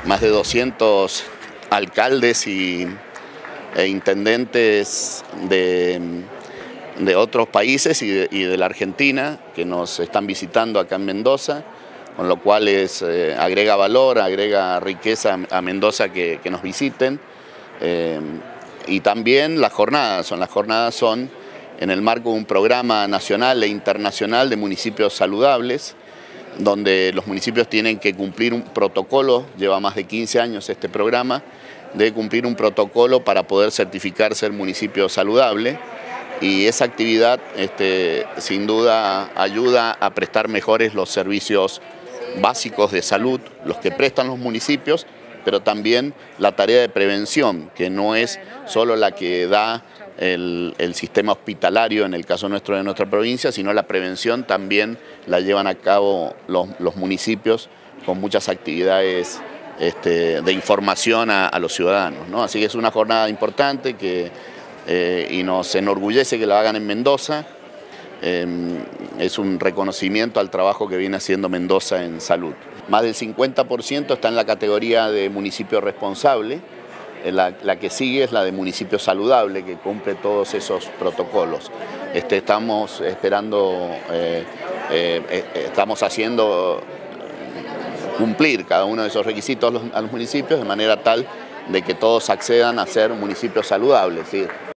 más de 200 alcaldes e intendentes de otros países y de la Argentina que nos están visitando acá en Mendoza, con lo cual agrega valor, agrega riqueza a Mendoza que nos visiten. Y también las jornadas son en el marco de un programa nacional e internacional de municipios saludables, donde los municipios tienen que cumplir un protocolo, lleva más de 15 años este programa, debe cumplir un protocolo para poder certificar ser municipio saludable, y esa actividad sin duda ayuda a prestar mejores los servicios básicos de salud, los que prestan los municipios, pero también la tarea de prevención, que no es solo la que da el sistema hospitalario en el caso nuestro de nuestra provincia, sino la prevención también la llevan a cabo los municipios con muchas actividades de información a los ciudadanos, ¿no? Así que es una jornada importante y nos enorgullece que la hagan en Mendoza. Es un reconocimiento al trabajo que viene haciendo Mendoza en salud. Más del 50% está en la categoría de municipio responsable. La que sigue es la de municipio saludable, que cumple todos esos protocolos. Estamos esperando, estamos haciendo cumplir cada uno de esos requisitos a los municipios de manera tal de que todos accedan a ser municipios saludables, ¿sí?